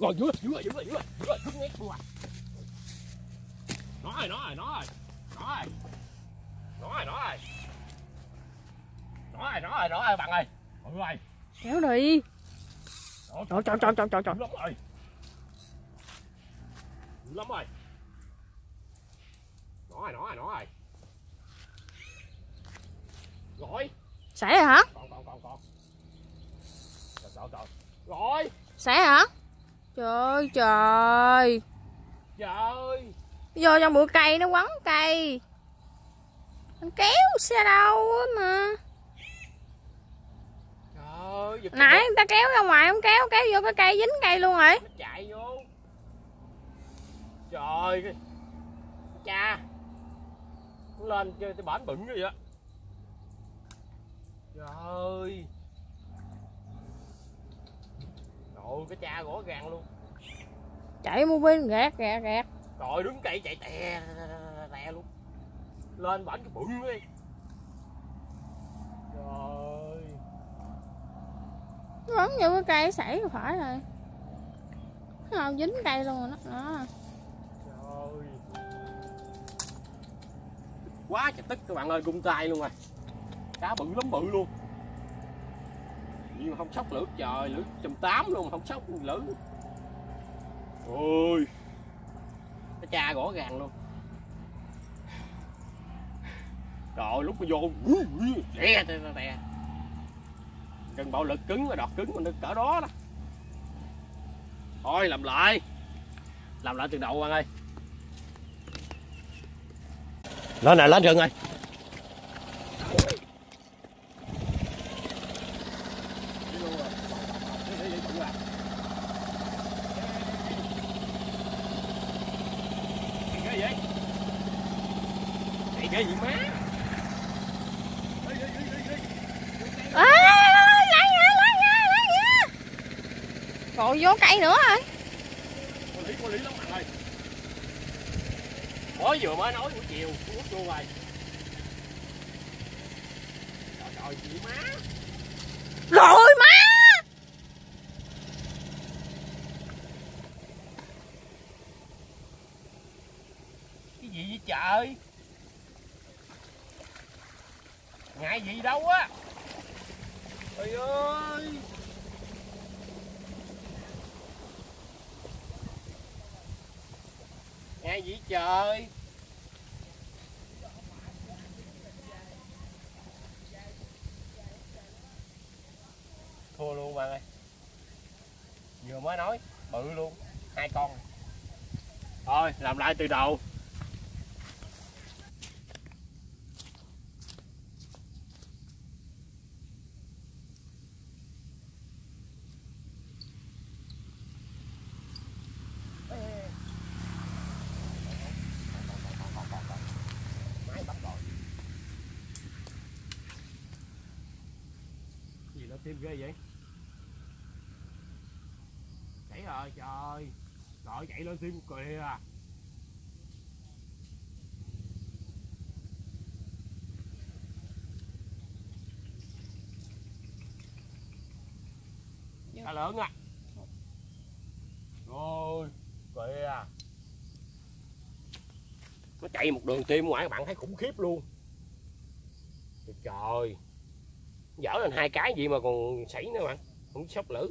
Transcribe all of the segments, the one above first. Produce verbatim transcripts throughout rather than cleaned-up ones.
Rồi dưới dưới dưới dưới dưới dưới dưới nhét luôn à. Nó rồi, nó rồi, nó rồi. Nó rồi. Nó rồi, nó rồi. Nó rồi, nó rồi, nó rồi bạn ơi. Mọi người. Kéo đi. Trời trời trời trời trời trời. Lắm rồi. Lắm rồi. Nó rồi, nó rồi, nó rồi. Rồi. Sảy rồi hả? Còn còn còn còn. Trời trời trời. Rồi. Sảy hả? Trời trời. Trời. Vô trong bụi cây nó quấn cây. Anh kéo xe đâu á mà. Trời. Nãy người ta kéo ra ngoài không kéo, kéo vô cái cây dính cây luôn rồi. Nó chạy vô. Trời. Cha. Nó lên chơi cái bển bự vậy á. Trời ơi. Trời, cái cha rõ ràng luôn. Chạy mua bên gạt gạt gạt. Trời, đứng cây chạy tè tè luôn. Lên bển cái bự đi. Trời. Nó bắn vô cái cây sảy rồi phải rồi. Nó không dính cây luôn rồi nó. Đó. Trời. Quá trời tức các bạn ơi, gung tay luôn rồi. Cá bự lắm, bự luôn. Nhưng mà không sóc lửa, trời, lửa chùm tám luôn, không sóc lửa. Ôi. Cái cha rõ ràng luôn. Trời, lúc mà vô đè tè tè. Cần bạo lực cứng mà đọt cứng mà nó cỡ đó đó. Thôi làm lại. Làm lại từ đầu bạn ơi. Lên nè, lên rừng rồi. Cái gì vậy? Cái gì má? À, lấy nha, lấy nha, lấy nha. Rồi vô cây nữa rồi. Có lý, có lý lắm bạn ơi. Mới vừa mới nói buổi chiều, tôi quất luôn rồi. Trời trời, chị má. Rồi má. Cái gì vậy trời? Ngại gì đâu á. Trời ơi. Ngại gì trời? Thua luôn bạn ơi. Vừa mới nói bự luôn, hai con. Thôi làm lại từ đầu. Máy bắt rồi. Gì nó tim ghê vậy? Chảy rồi trời. Trời, chạy lên tim kìa. Cá lớn à. Rồi kìa. Nó chạy một đường tim ngoài các bạn thấy khủng khiếp luôn. Trời trời. Dở lên hai cái gì mà còn sảy nữa bạn. Không sốc lử.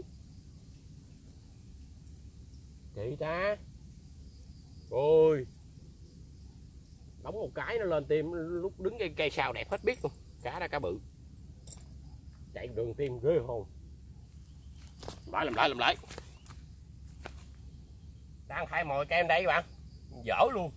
Chị ta. Ôi. Đóng một cái nó lên tim, lúc đứng cây cây sao đẹp hết biết luôn. Cá đó cá bự. Chạy đường tim ghê hồn. Làm lại làm lại làm lại. Đang khai mồi kem đây bạn. Dở luôn.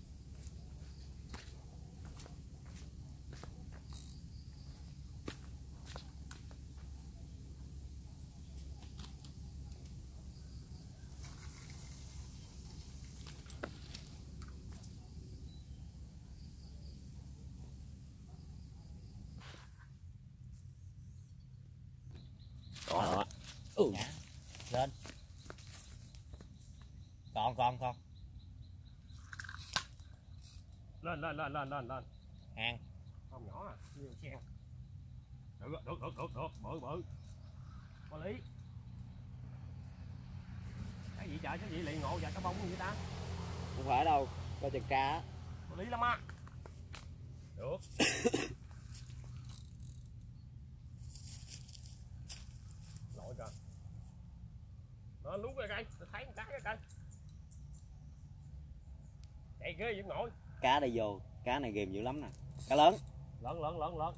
Đó. Ừ. Dạ. Lên. Còn còn còn. Lên lên lên lên lên lên. Hàng. Con nhỏ à, nhiều sen. Được được được được được, bự bự. Có lý. Cái gì trời, cái gì lì ngộ và cá bông gì ta? Không phải đâu, coi chừng cá á. Có lý lắm á. Được. Lội kìa. Nó lú cái cây, tôi thấy một cái cái cây. Chạy ghê vẫn nổi. Cá đây vô, cá này ghìm dữ lắm nè. Cá lớn. Lớn lớn lớn lớn.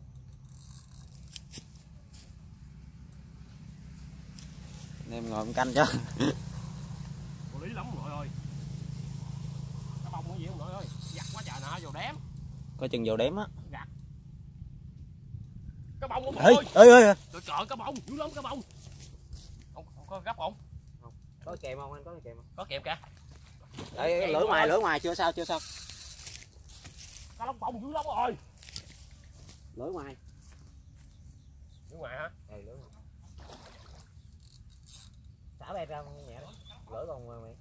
Em ngồi em canh cho. Có lý lắm rồi ơi. Cá bông cái gì không nội ơi. Giặt quá trời nè, vô đếm. Coi chừng vào đếm á. Gặt. Cá bông không ơi ơi ơi. Trời trời, cá bông dữ lắm, cá bông. Không, không có gấp không? Không. Có kèm không anh, có kèm không? Có kèm kìa. Đây, lưỡi ngoài lưỡi ngoài chưa sao chưa sao. Cá lóc bông dữ lắm rồi. Lưỡi ngoài. Lưỡi ngoài hả? Ừ, lưỡi ngoài. Xả bay ra nhẹ đó. Lưỡi còn ngoài mày.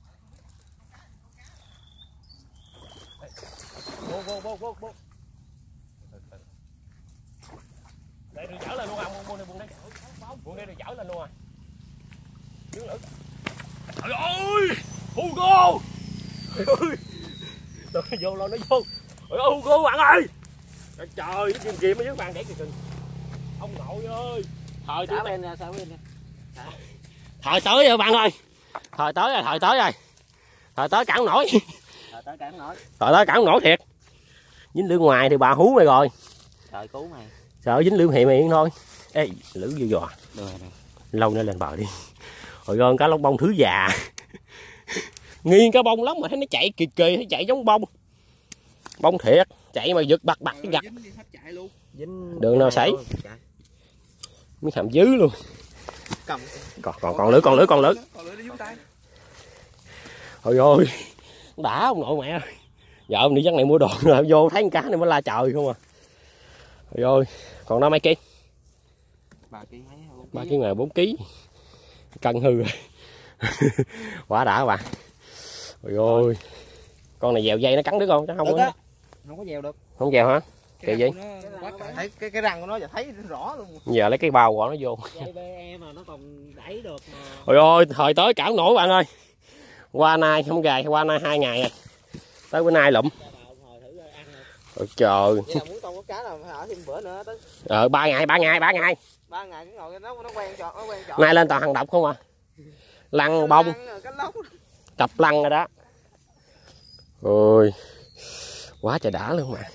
Vô vô vô vô vô. Đây được dở lên luôn à, buông đây buông đây. Buông đây được dở lên luôn à. Đứng lưỡi. Trời ơi! Hugo! Trời ơi! Tôi vô lo nó vô. Trời ơi Hugo bạn ơi! Trời trời, cái kim kim ở dưới bàn để kìa kìa. Ông nội ơi! Thời Xả bên ra, xả bên ra. Thời tới rồi bạn ơi. Thời tới rồi, thời tới rồi. Thời tới cản nổi. Thời tới cản nổi. Thời tới cản nổi thiệt. Dính lưỡi ngoài thì bà hú mày rồi. Trời cứu mày. Sợ dính lưỡi hệ miệng thôi. Ê, lưỡi vô giò. Được rồi. Lâu nữa lên bờ đi. Hồi gơn cá lóc bông thứ già. Nghiêng cá bông lắm mà thấy nó chạy kỳ kỳ, nó chạy giống bông. Bông thiệt, chạy mà giật bật bật cái gặt. Dính Đường nào sảy. Miếng hàm dứ luôn. Cầm. Còn còn còn lưỡi, còn lưỡi, còn lưỡi. Ôi ơi. Đã ông nội mẹ ơi. Vợ ông đi dắt này mua đồ rồi vô thấy con cá này mới la trời không à. Ôi ơi, còn đó mấy ký? ba ký mấy? ba ký ngoài bốn ký. Cân hư rồi. Quá đã các bạn. Ôi ơi. Con này dèo dây nó cắn đứa con chứ không có. Không có dèo được. Không dèo hả? Kỳ gì? Thấy cái cái răng của nó giờ thấy rõ luôn. Giờ lấy cái bao của nó vô. Dây bê em mà nó còn đẩy được mà. Ôi ơi, thời tới cản nổi bạn ơi. Qua nay không gài, qua nay hai ngày rồi. Tới bữa nay lụm. Ôi trời. Vậy là muốn tôm có cá là phải ở thêm bữa nữa tới. Ờ ba ngày, ba ngày, ba ngày. ba ngày cái ngồi nó nó quen chọn, nó quen chọn. Nay lên toàn hàng độc không à. Lăng bông. Cặp lăng rồi đó. Ôi. Quá trời đã luôn mà.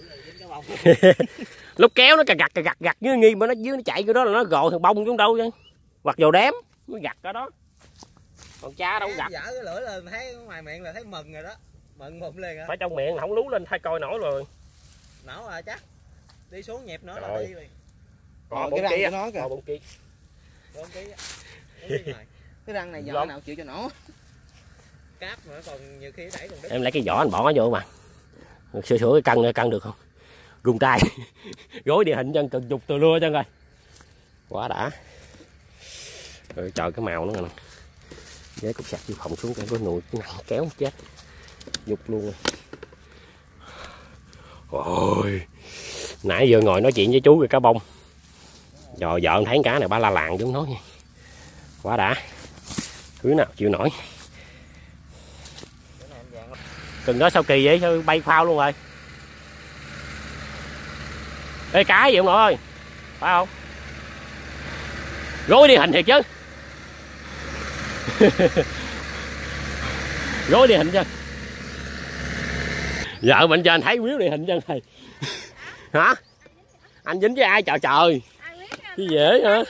Lúc kéo nó cà gặt cà gặt gặt như nghi mà nó dưới nó chạy cái đó là nó gồ thằng bông xuống đâu chứ. Hoặc dầu đếm nó gặt cái đó. Còn cha đâu gặt. Dở cái lưỡi lên thấy ngoài miệng là thấy mừng rồi đó. Mừng mụn liền rồi. Phải trong miệng không lú lên thay coi nổi rồi. Nổi rồi chắc. Đi xuống nhịp nữa là đi liền. Còn bốn ký á. Còn bốn ký. bốn ký á. Cái răng này giờ nào chịu cho nổ. Cáp mà còn nhiều khi đẩy còn đứt. Em lấy cái vỏ anh bỏ nó vô mà. Sửa sửa cái cân cân được không? Gung tay. Gối địa hình chân cần dục từ lưa chân rồi. Quá đã. Rồi trời cái màu nữa nè. Với cục sạc dự phòng xuống cái có nồi kéo chết. Dục luôn rồi. Ôi. Nãy giờ ngồi nói chuyện với chú về cá bông. Rồi vợ thấy cá này ba la làng chúng nói nha. Quá đã. Cứ nào chịu nổi. Từng đó sao kỳ vậy, sao bay phao luôn rồi. Ê cá gì ông nội ơi. Phải không? Gối đi hình thiệt chứ. Gối đi hình chân. Vợ mình cho anh thấy miếu đi hình chân này. Hả? Anh dính với ai trời trời. Cái dễ hả?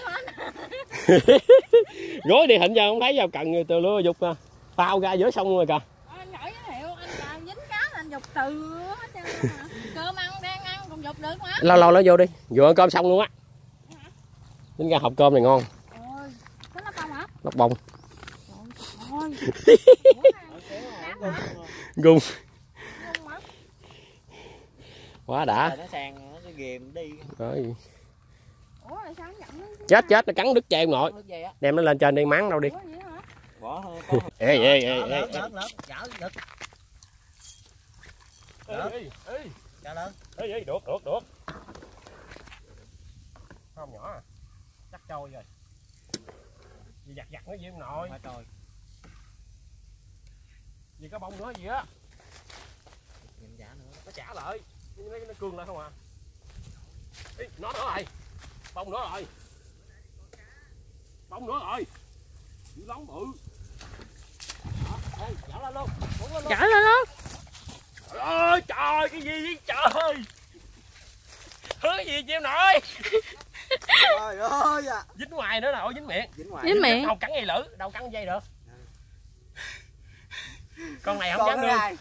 Gối đi hình chân không thấy vào cần từ lúa dục nè. Phao ra giữa sông rồi kìa. Anh giỏi giới thiệu, anh dính cá anh dục từ cơm ăn đang ăn còn dục được mà. Lâu lâu nó vô đi, vừa ăn cơm xong luôn á. Dính ra hộp cơm này ngon. Ôi, có lóc bông hả? Lóc bông. Ôi. Gung. Quá đã. Nó sang nó ghìm đi. Rồi. Ủa sao không nhận nó? Chết chết nó cắn đứt cho em nội. Đem nó lên trên đi máng đâu đi. Bỏ Ê ê ê ê. Lớn lớn chảo đứt. Ê ê. Chảo lớn. Ê ê được được được. Không nhỏ à. Chắc trôi rồi. Giặt giặt nó gì nội. Phải trôi. cá bông nữa gì á. Nhìn giả nữa. Nó trả lại, nó, nó cương lại không à. Ý, nó nữa rồi, bông nữa rồi, bông nữa rồi, dữ lắm bự. Đó, ê, dở lên luôn, cuốn lên luôn. Chở lên luôn. Trời ơi, trời, cái gì vậy trời? Hứa gì chịu nổi. Trời ơi à. Dính ngoài nữa nè, ôi dính miệng. Dính ngoài. Dính miệng. Đâu cắn dây lử, đâu cắn dây được. Con này không Con dám này.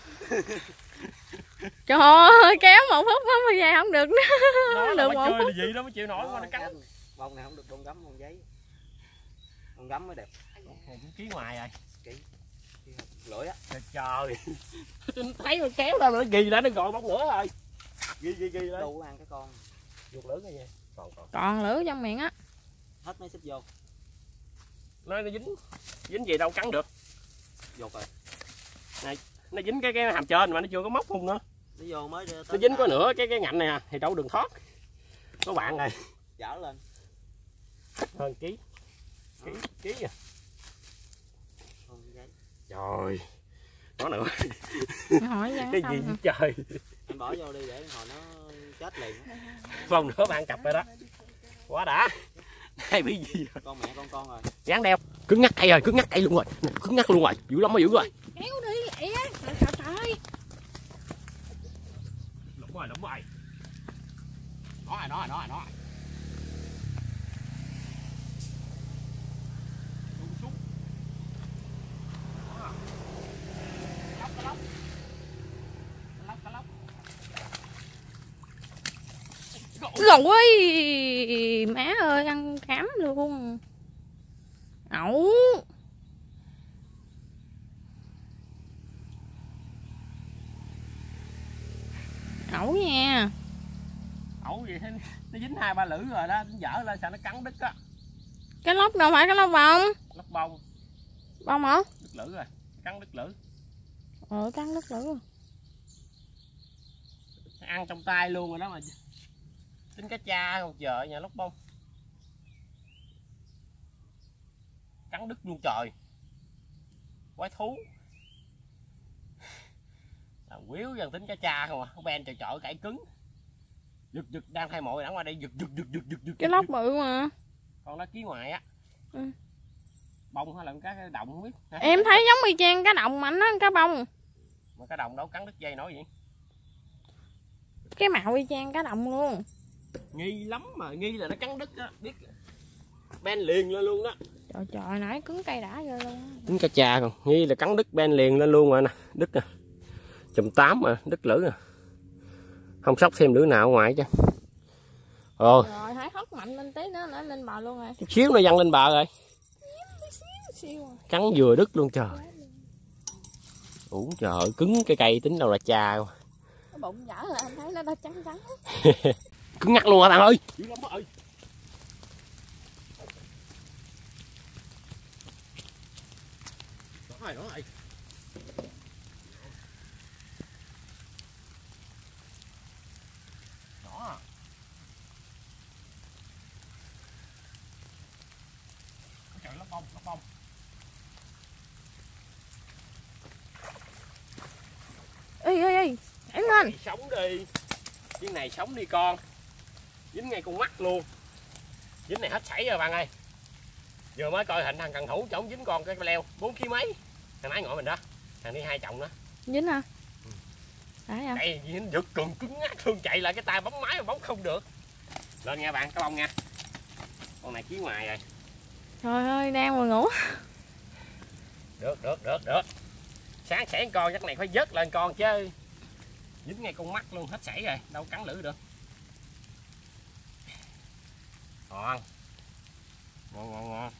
Trời ơi, kéo một phút mà về không được nữa. Nó Được là một chơi phút. là gì đó mới chịu nổi mà nó cắn. Bông này không được bông gấm bông giấy. Bông gấm mới đẹp. Một ký ngoài rồi. Ký. Lưỡi á. Trời trời. Tôi thấy nó kéo ra mà nó ghi đã nó gọi bóng nữa rồi. Ghi ghi ghi lên. Đâu ăn cái con. Ruột lưỡi cái gì? Còn còn. Còn lửa trong miệng á. Hết mấy xích vô. Nó nó dính. Dính gì đâu cắn được. Vô rồi. Này, nó dính cái cái hàm trên mà nó chưa có móc luôn nữa. Nó vô mới nó dính có nửa cái cái ngạnh này à, thì đâu đường thoát. Có bạn này. Dở lên. Hơn ký. Ký ký à. Không giấy. Trời. Nó nữa. Hỏi ra Cái gì vậy trời. Em bỏ vô đi để hồi nó chết liền. Vòng nữa bạn cặp rồi đó. Quá đã. Đây bị gì rồi? Con mẹ con con rồi. Dán đeo. Cứng ngắt cây rồi, cứng ngắt cây luôn rồi. Cứng ngắt luôn rồi. Dữ lắm mới dữ rồi. Kéo đi vậy á. Trời trời trời. Lũng rồi, lũng rồi. Nó rồi, nó rồi, nó rồi, nó rồi. Xuống xuống. Đó. Lóc, cá lóc. Cá lóc, cá lóc. Rồi má ơi, ăn cám luôn. Ẩu. Ẩu nha. Ẩu gì thế? Nó dính hai ba lưỡi rồi đó, nó dở lên sao nó cắn đứt á. Cái lóc đâu phải cái lóc bông. Lóc bông. Bông hả? Đứt lưỡi rồi, cắn đứt lưỡi. Ờ, cắn đứt lưỡi rồi. Ăn trong tay luôn rồi đó mà. Tính cá cha một giờ nhà lóc bông. Cắn đứt luôn trời. Quái thú. Làm quýu dần tính cá cha không à. Ben trời trời cãi cứng. Giật giật đang thay mồi đẳng qua đây giật giật giật giật giật giật. Cái lóc bự mà. Con đó ký ngoài á. Ừ. Bông hay là cá đồng không biết. Em thấy giống y chang cá đồng mà nó cá bông. Mà cá đồng đâu cắn đứt dây nổi vậy. Cái mạo y chang cá đồng luôn. Nghi lắm mà, nghi là nó cắn đứt á, biết. Ben liền lên luôn đó. Trời trời nãy cứng cây đã rồi luôn. Tính cá cha còn, nghi là cắn đứt ben liền lên luôn rồi nè, đứt nè. Chùm tám mà, đứt lưỡi à. Không sóc thêm lưỡi nào ở ngoài chứ. Rồi. Rồi hãy hất mạnh lên tí nữa nó lên bờ luôn rồi. Chút xíu nó văng lên bờ rồi. Siêu. Cắn vừa đứt luôn trời. Ủa trời ơi, cứng cái cây tính đâu là cha. Cái bụng dở là anh thấy nó đã trắng trắng. Cứng ngắt luôn hả bạn ơi. Dữ lắm ơi. Đó rồi, đó rồi. Đó. Trời lóc bông, lóc bông. Ê ê ê, nhảy lên. Sống đi. Viên này sống đi con. Dính ngay con mắt luôn. Dính này hết sảy rồi bạn ơi. Vừa mới coi hình thằng cần thủ chổng dính con cái leo bốn ký mấy. Thằng nãy ngồi mình đó. Thằng đi hai chồng đó. Dính hả? Ừ. Đấy à. Đây dính giật cứng cứng ngắt luôn, chạy lại cái tay bấm máy mà bấm không được. Lên nha bạn, cá bông nha. Con này ký ngoài rồi. Trời ơi, đang ngồi ngủ. Được, được, được, được. Sáng sẻ con chắc này phải vớt lên con chứ. Dính ngay con mắt luôn, hết sảy rồi, đâu cắn lưỡi được. Ngon. Ngon, ngon, ngon.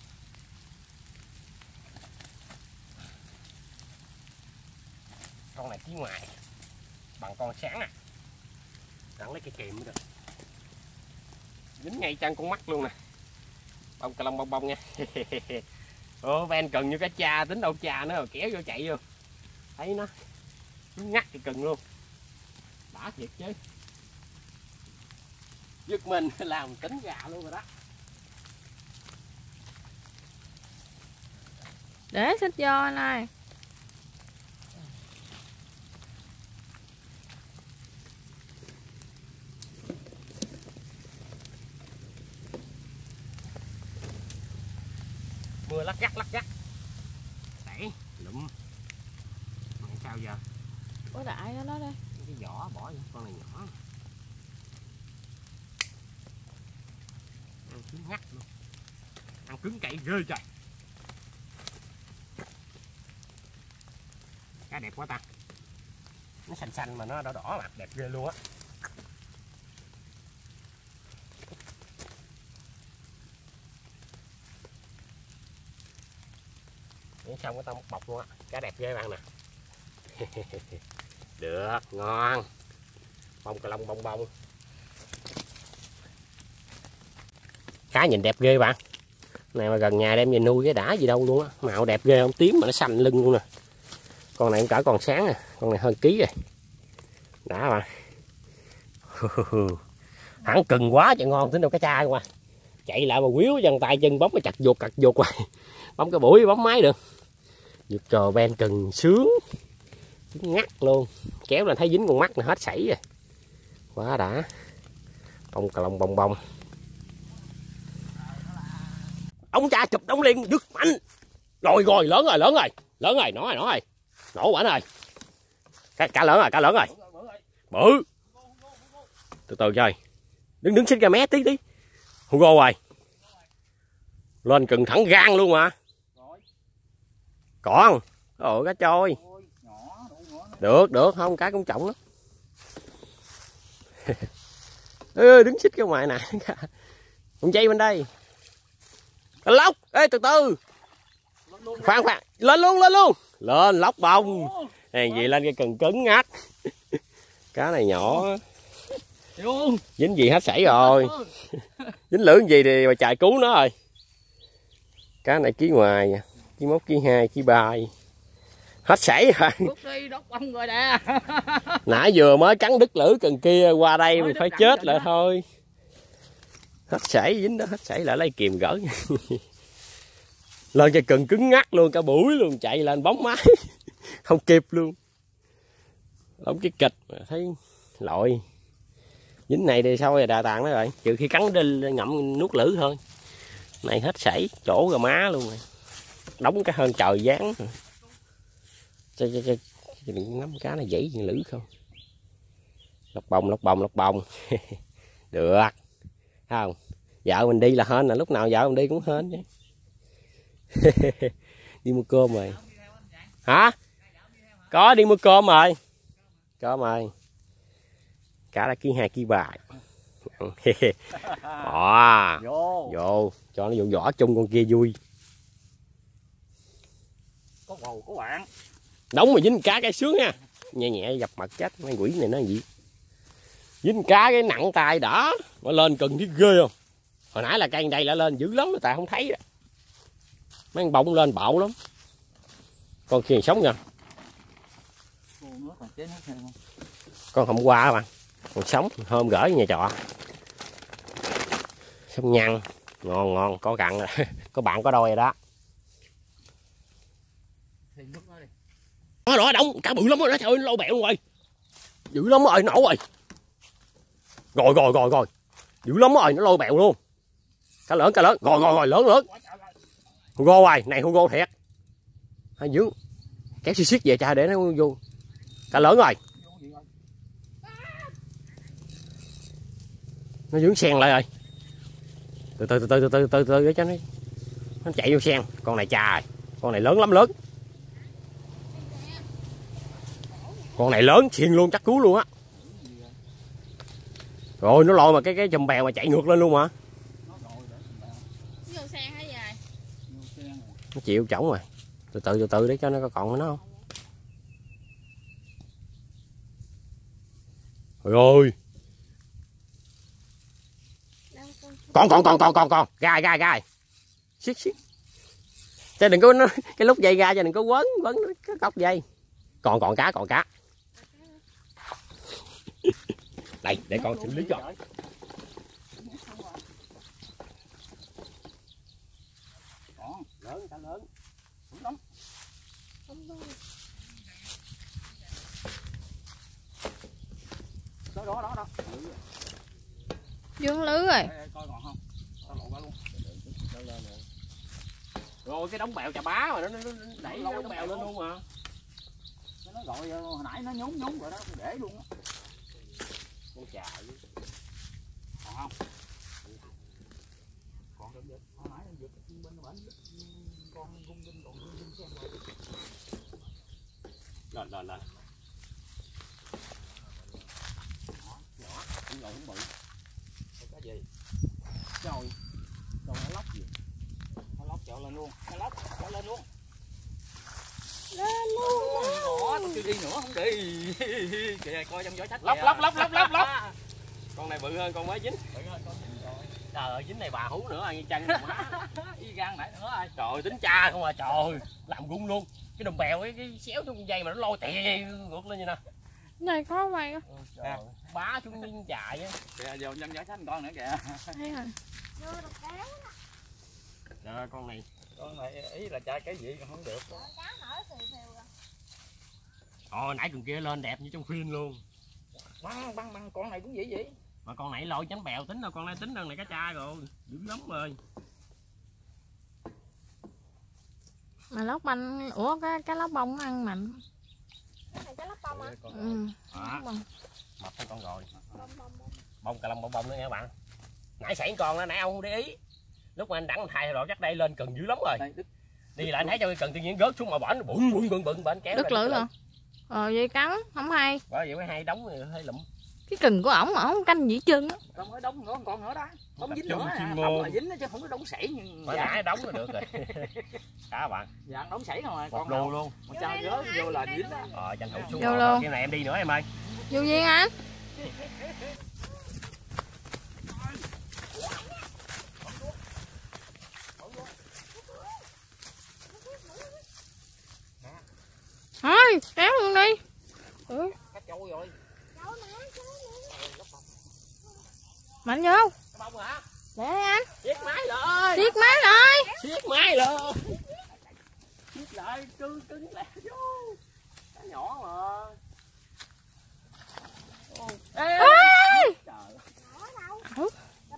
Con này ký ngoài. Bằng con sáng à. Đặng lấy cái kìm mới được. Dính ngay chân con mắt luôn nè. Bông cà lông bông bông nha. Ồ, Ben cần như cá cha, tính đâu cha nữa rồi kéo vô chạy vô. Thấy nó ngắt cái cần luôn. Đã thiệt chứ. Giật mình làm tính gà luôn rồi đó. Để xích vô anh ơi. mưa lắc gắt lắc gắt. Đẩy lụm. Mày sao giờ? Có đại đó nó đây. Cái vỏ bỏ vô, con này nhỏ. Ăn cứng ngắt luôn. Ăn cứng cậy ghê trời. Cá đẹp quá ta. Nó xanh xanh mà nó đỏ đỏ mà đẹp ghê luôn á. Xong cái tao một bọc luôn á. Cá đẹp ghê bạn nè. Được, ngon. Bông cà lông bông bông. Cá nhìn đẹp ghê bạn. Này mà gần nhà đem về nuôi cái đã gì đâu luôn á. Màu đẹp ghê, không tím mà nó xanh lưng luôn nè. Con này cũng cả còn sáng à. Con này hơn ký rồi. Đã bạn. Hẳn cừng quá chứ ngon tính đâu cá cha qua. Chạy lại mà quýu chân tay chân bấm cái chặt vuột cặt vuột qua. Bấm cái bụi bấm máy được. Vượt trò ven cừng sướng. Ngắt luôn. Kéo lên thấy dính con mắt là hết sảy rồi. Quá đã. Bông cà lông bông bông. Ông cha chụp đóng liền đứt mạnh. Rồi rồi lớn rồi lớn rồi. Lớn rồi nó rồi nó rồi. Nổ bển rồi. Cá, cá lớn rồi cá lớn rồi. Bự. Từ từ chơi. Đứng đứng xích ra mé tí tí. Hugo rồi. Lên cừng thẳng gan luôn mà. Còn. Ồ cá trôi. Được được không cá cũng trọng lắm. Ê, đứng xích ra ngoài nè. Con dây bên đây. Cá lóc. Ê từ từ. Khoan khoan. Lên luôn lên luôn. Lên lóc bông. Này gì lên cái cần cứng ngắt. Cá này nhỏ. Dính gì hết sảy rồi. Dính lưỡng gì thì mà chạy cứu nó rồi. Cá này ký ngoài nha. Ký mốt ký hai ký ba. Hết sảy rồi. Đi đốt bông rồi nè. Nãy vừa mới cắn đứt lưỡi cần kia qua đây mình phải chết lại thôi. Hết sảy dính đó hết sảy lại lấy kìm gỡ. Lên cái cần cứng ngắt luôn cả buổi luôn chạy lên bóng máy. Không kịp luôn. Đóng cái kịch mà thấy lội. Dính này thì sao rồi đà tàn đó rồi. Trừ khi cắn đinh ngậm nuốt lưỡi thôi. Này hết sảy chỗ gà má luôn rồi. Đóng cái hơn trời dán. Chơi chơi chơi. Đừng ngắm cá này dãy gì lưỡi không. Lóc bông lóc bông lóc bông. Được. Không. Vợ mình đi là hên là lúc nào vợ mình đi cũng hên chứ. Đi mua cơm rồi. Hả? Có đi mua cơm rồi. Cơm rồi. Cá là ký hai ký ba. À, vô. Vô. Cho nó vô vỏ chung con kia vui. Có bầu có bạn. Đóng mà dính cá cái sướng nha. Nhẹ nhẹ dập mặt chết mấy quỷ này nó gì. Dính cá cái nặng tay đỏ. Mà lên cần thấy ghê không. Hồi nãy là cây đây đã lên dữ lắm mà tại không thấy đó. Mấy con bông lên bạo lắm. Con kia sống nha. Con hôm qua mà. Còn sống hôm gửi nhà trọ. Sống nhăn. Ngon ngon có cặn rồi. Có bạn có đôi rồi đó. Đó đó đông cá bự lắm đó trời ơi lâu bẹo luôn rồi. Dữ lắm rồi nổ rồi. Rồi rồi rồi rồi. Dữ lắm rồi nó lôi bẹo luôn. Cá lớn cá lớn rồi rồi rồi lớn lớn. Hugo hoài này Hugo thiệt. Hai dướng. Kéo xì xít về cha để nó vô. Cá lớn rồi. Nó dướng sen lại rồi. Từ từ từ từ từ từ từ để cho nó nó chạy vô sen. Con này cha rồi. Con này lớn lắm lớn. Con này lớn xuyên luôn chắc cứu luôn á. Rồi nó lôi mà cái cái chùm bèo mà chạy ngược lên luôn mà. Nó chịu chổng rồi. Từ từ từ từ để cho nó có còn nó không. Rồi. Còn còn còn còn còn còn gai gai gai. Xít xít. Cho đừng có nó cái lúc dây ra cho đừng có quấn quấn cái cọc dây. Còn còn cá còn cá. Đây để con xử lý cho. Còn lớn cá lớn. Đúng lắm. Đó đó đó đó. Dướng lưới rồi. Coi còn không? Tao lộ ra luôn. Rồi cái đống bèo chà bá mà nó, nó, nó đẩy cái đống bèo lên luôn mà. Nó gọi hồi nãy nó nhúng nhúng rồi đó, không để luôn á. Con chà Còn không? Còn được giật, hồi nãy nó giật bên bển con gung đinh còn gung đinh xem rồi. Lên lên lên. Nhỏ, cũng ngồi cũng bự. Cái gì? Trời. Trời nó lóc gì? Nó lóc chợ lên luôn, nó lóc chợ lên luôn. Lên luôn. Đó, tôi chưa đi nữa không đi. Kìa coi trong gió sách. Lóc lóc lóc lóc lóc lóc. Con này bự hơn con mới dính. Bự hơn con dính rồi. Trời ơi, dính này bà hú nữa ăn chân má. Y gan nãy nữa ai. Trời tính cha không à, trời làm gung luôn. Cái đồng bèo cái, cái xéo trong dây mà nó lôi tè ngược lên như nè. Này khó mày. Trời ơi, bá xuống miếng chạy á. Kìa vô trong gió sách con nữa kìa. Thấy rồi. Trời con này. Con này ý là chạy cái gì còn không được. Ồ nãy con kia lên đẹp như trong phim luôn. Băng băng băng con này cũng vậy vậy. Mà con này lội chánh bèo tính đâu, con này tính đơn này cá tra rồi, dữ lắm rồi. Mà lóc banh, ủa cái cái lóc bông nó ăn mạnh. Cái này cái lóc bông hả? Ừ. À, mập thấy con rồi. Bông cà lông bông bông nữa nha các bạn. Nãy xảy con đó, nãy ông không để ý. Lúc mà anh đặng thay rồi chắc đây lên cần dữ lắm rồi. Đi lại thấy cho cái cần tự nhiên rớt xuống mà bển bụng bụng bụng bụng bển kéo. Đứt lưỡi rồi. Ờ vậy cắn không hay. Bởi vậy mới hai đống hơi lụm. Cái cần của ổng mà ổng canh gì chân á. Con mới đóng nữa, con nữa đó. Không dính nữa. Chim Đóng là dính chứ không có đóng sảy nhưng mà nãy đóng là được rồi. Các bạn. Dạ đóng sảy không à, con luôn luôn. Mà sao rớt vô là dính đó. Ờ tranh thủ xuống. Vô luôn. Cái này em đi nữa em ơi. Vô duyên anh. Thôi kéo luôn đi. Ừ. Cắt trôi rồi. Mạnh vô. Cái bông hả? Để anh. Siết máy lại. Siết máy lại. Siết máy lại. Siết lại cứng cứng lại vô. Cá nhỏ mà. Ê. Trời. Ừ.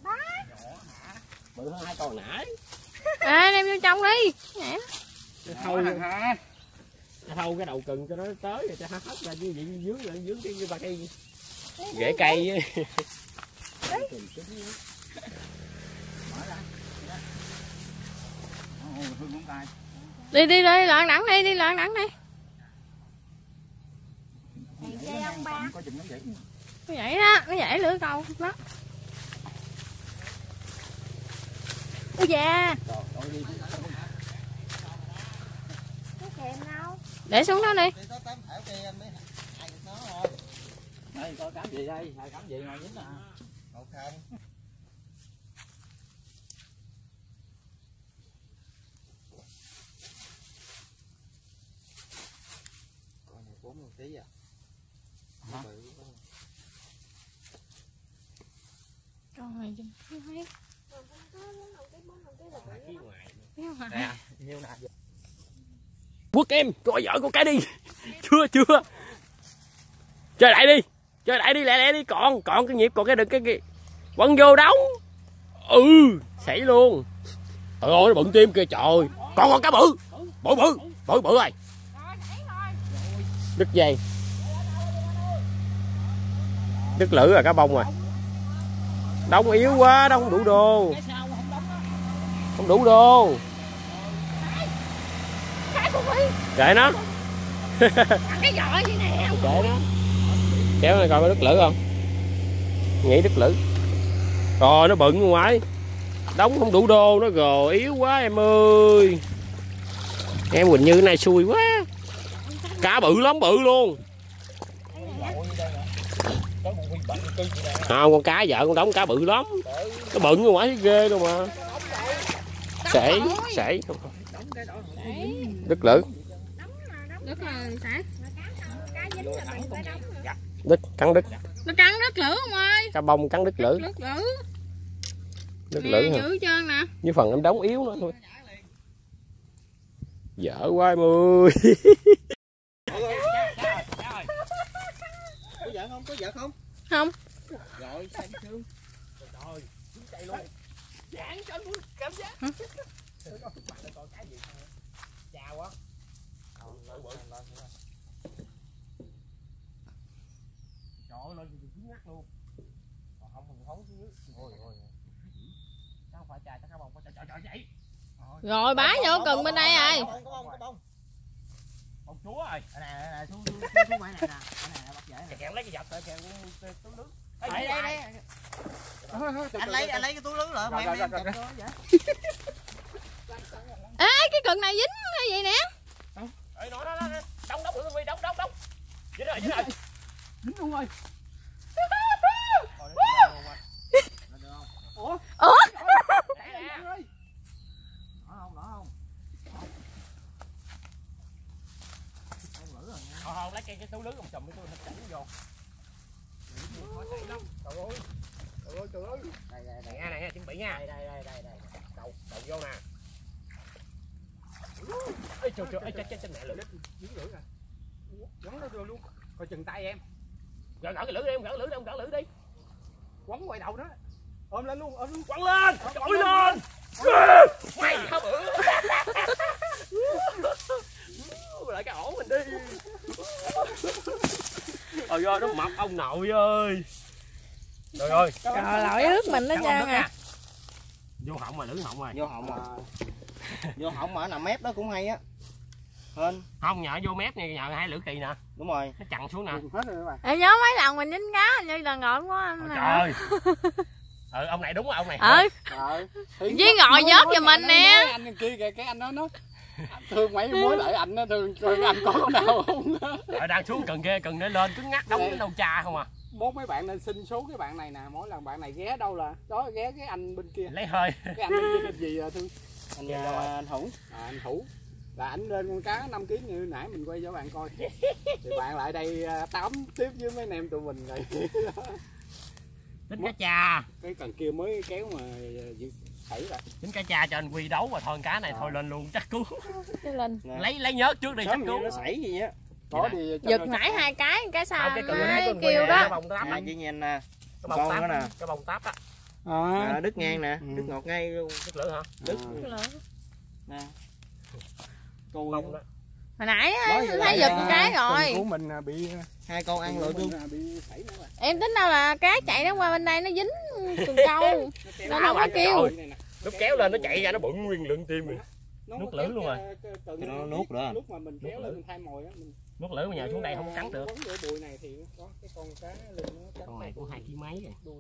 Bự hơn hai con nãy. À đem vô trong đi. Nhẹ. Thâu hả? Thâu cái đầu cần cho nó tới rồi cho nó hất ra như vậy dướng lại dướng cái ba cây rễ cây. Đi đi đi lạng đẳng đi đi lạng đẳng đi. Có chừng nó vậy. Nó vậy đó, nó vậy lưỡi câu đó. Ôi da. Để xuống đó đi. Đây coi cám gì đây, hai cám gì ngồi dính à. Một không. Con này bốn một ký à. Hả? Con này chừng thấy. Nè, nhiêu nè. Quốc em, coi vợ con cái đi. Chưa chưa. Chơi lại đi. Chơi lại đi lẹ lẹ đi, còn còn cái nhịp còn cái đừng cái kia. Quăng vô đóng. Ừ, xảy luôn. Trời ơi nó bự tim kìa trời. Còn con cá bự. Bự bự, bự bự rồi. Đứt dây. Đứt lưỡi rồi cá bông rồi. Đóng yếu quá, đóng không đủ đô. Không đủ đô. Kệ nó. Cái giỏ gì nè. Kệ nó. Kéo này coi có đứt lưỡi không? Nghĩ đứt lưỡi. Rồi nó bự ngoài. Đóng không đủ đô nó rồi, yếu quá em ơi. Em Quỳnh Như này xui quá. Cá bự lắm, bự luôn. Không, con cá vợ con đóng cá bự lắm. Nó bự ngoài thấy ghê luôn mà. Sể, sể. Đứt lưỡi. Đứt rồi sải. Đứt, cắn đứt. Nó cắn đứt lưỡi không ơi. Cá bông cắn đứt lưỡi. Đứt lưỡi. Đứt lưỡi hả? Giữ trơn nè. Với phần em đóng yếu nữa thôi. Dở quá em ơi. Có vợ không? Có vợ không? Không. Rồi, sao đi thương. Trời ơi, chạy luôn. Giảng cho anh cảm giác. Coi cái gì chào quá. Trời ơi, lên cứng ngắt luôn. Còn không mình thấu xuống dưới. Ôi ôi. Sao không phải chà, chắc cá bông phải trời trời vậy. Rồi bá vô cần bên đây rồi. Có bông, có bông. Bông chúa rồi. Nè nè nè, xuống xuống xuống máy này nè. Cái này bắt dễ nè. Kẹo lấy cái vật kẹo túi nước. Đây đây đây. Anh lấy anh lấy cái túi lưới lại mà em em chụp cho vậy. Ê cái cần này dính hay vậy nè. Ê nó nó nó đóng đóng được đóng đóng đóng. Dính rồi dính rồi. Dính luôn rồi. Ủa? Ủa? Đó không, đó không? Thôi thôi lấy cái cái túi lưới ông chùm cái túi nó chảy vô. Khó chảy lắm. Trời ơi. Trời ơi trời ơi. Đây đây đây nha này nha, chuẩn bị nha. Đây đây đây đây đây. Đầu đầu vô nè. Ê trời trời ơi chết chết mẹ lưỡi. Dính lưỡi rồi. Quấn nó vô luôn. Coi chừng tay em. Gỡ gỡ cái lưỡi đi, em gỡ lưỡi đi, em gỡ lưỡi đi. Quấn ngoài đầu đó. Ôm lên luôn, ôm luôn. Quăng lên, trỗi lên. Mày hả bự. Lại cái ổ mình đi. Ôi ơi nó mập ông nội ơi. Trời ơi. Trời lội nước mình nó trơn à. Vô họng mà lưỡi họng rồi. Vô họng mà. Vô họng mà nằm mép đó cũng hay á. Hên. Không nhờ vô mép nha, nhờ hai lưỡi kỳ nè. Đúng rồi. Nó chặn xuống nè. Hết rồi các bạn. Ê nhớ mấy lần mình dính cá như là ngọn quá. Trời. Ừ ông này đúng rồi ông này. Ừ. Trời. Với ngồi vớt giùm mình nè. Anh kia kìa, cái anh đó nó thương mấy mối lại anh nó thương coi anh có con nào không. Rồi đang xuống cần kia, cần để lên cứng ngắt đóng cái đầu trà không à. Mốt mấy bạn nên xin số cái bạn này nè, mỗi lần bạn này ghé đâu là đó ghé cái anh bên kia. Lấy hơi. Cái anh bên kia tên gì à thương? Anh Dạ. uh, anh Hữu. À, anh Hữu. Là ảnh lên con cá năm ký như nãy mình quay cho bạn coi. Thì bạn lại đây uh, tám tiếp với mấy anh em tụi mình rồi. Tính cá cha. Cái cần kia mới kéo mà thảy rồi. Tính cá cha cho anh Quy đấu mà thôi cá này à. Thôi lên luôn chắc cứu. Cái lên. Lấy lấy nhớt trước đi chắc cứu. Nó sảy gì á. Có thì giật nãy hai cái, cái sao cái cần hai con kêu đó. Nè chị nhìn nè. Cái bông táp nè, cái bông táp á. À, đứt ngang nè, đứt ngọt ngay luôn. Đứt lửa hả? Đứt. Nè. Cùi hồi nãy á thấy giật một cái rồi. Của mình bị hai con ăn lội luôn. Em tính đâu là cá chạy nó qua bên đây nó dính cần câu. Nó không có kêu. Lúc kéo lên nó chạy ra nó bự nguyên lượng tim rồi. Nuốt lưỡi luôn rồi. Nó nuốt rồi. Lúc mà mình kéo lên mình thay mồi á mình nuốt lưỡi mà nhờ xuống đây không cắn được. Bụi này thì có cái con cá lên nó cắn. Con này cũng hai ký mấy rồi.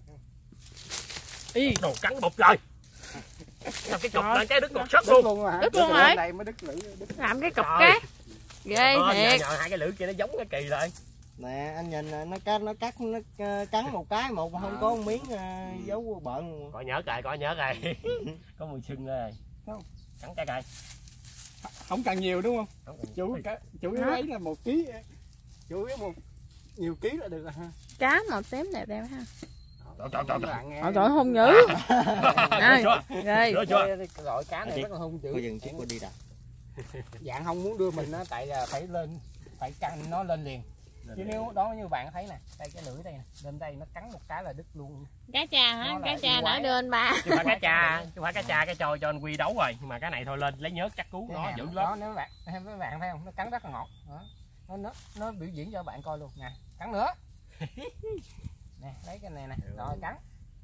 Ý đồ cắn bột rồi. Làm cái cục lại cái đứt ngọt sất luôn. Đứt luôn rồi. Đây mới đứt lưỡi. Làm cái cục cá. Ghê thiệt. Nhờ hai cái lưỡi kia nó giống cái kỳ lại. Nè anh nhìn nó cắt nó cắt nó cắn một cái một mà không có một miếng uh, dấu bợn. Coi nhớ rồi, coi nhớ rồi. Có mùi sưng rồi. Không. Cắn cái coi. Không cần nhiều đúng không? không chủ cá, chủ yếu ấy là một ký. Chủ yếu một nhiều ký là được rồi ha. Cá màu xém đẹp đẹp ha. Trời trời trời. Trời trời hung dữ. Ơi. Ghê. Gọi cá này rất là hung dữ. Có dừng chiếc đi đặt. Dạng không muốn đưa mình á tại là phải lên phải căng nó lên liền. Chứ nếu đó như bạn thấy nè, đây cái lưỡi đây nè, lên đây nó cắn một cái là đứt luôn. Cá cha hả? Cá cha nãy đưa anh ba. Chứ phải cá cha, chứ phải cá cha cái trò cho anh Quy đấu rồi, nhưng mà cái này thôi lên lấy nhớt chắc cứu nó dữ lắm. Đó nếu bạn mấy bạn thấy không, nó cắn rất là ngọt. Đó. Nó nó nó biểu diễn cho bạn coi luôn nè, cắn nữa. Nè, lấy cái này nè, rồi cắn.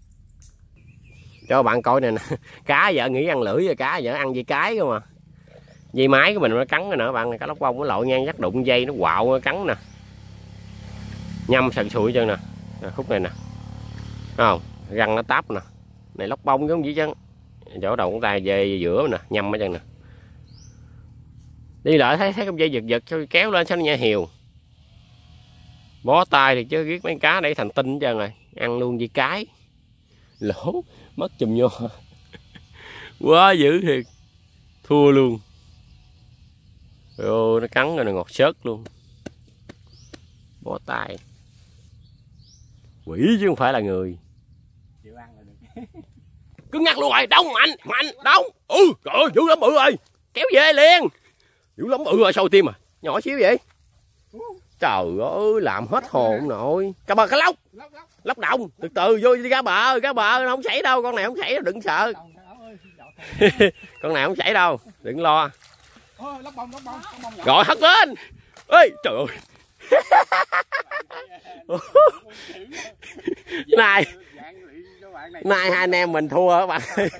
Cho bạn coi nè, cá vợ nghĩ ăn lưỡi rồi cá vợ ăn dây cái cơ mà. Dây máy của mình nó cắn rồi nữa bạn, cá lóc bông nó lội ngang chắc đụng dây nó quạo nó cắn nè. Nhâm sần sụi chân nè. Nè, khúc này nè. Thấy không? Răng nó táp nè. Này lóc bông giống gì chứ. Chỗ đầu con tay về giữa nè, nhâm ở chân nè. Đi lại thấy thấy con dây giật giật cho kéo lên sao nó nhẹ hiều. Bó tay thì chứ giết mấy cá để thành tinh hết trơn rồi, ăn luôn dây cái. Lỗ mất chùm vô. Quá dữ thiệt. Thua luôn. Ôi nó cắn rồi nó ngọt xớt luôn. Bó tay. Quỷ chứ không phải là người. Chịu ăn là được. Cứng ngắt luôn rồi, đóng mạnh, mạnh, đóng. Ừ, trời ơi, dữ lắm bự rồi. Kéo về liền. Dữ lắm bự rồi, sâu tim à. Nhỏ xíu vậy. Trời ơi, làm hết hồn nội. Cá bờ cá lóc. Lóc đồng, từ từ vô đi cá bờ, cá bờ nó không xảy đâu, con này không xảy đâu, đừng sợ. Con này không chảy đâu, đừng lo. Ôi, lóc bông, lóc bông, lóc bông nhỏ. Gọi hất lên. Ê, trời ơi. Này. Nay hai anh em mình thua các bạn.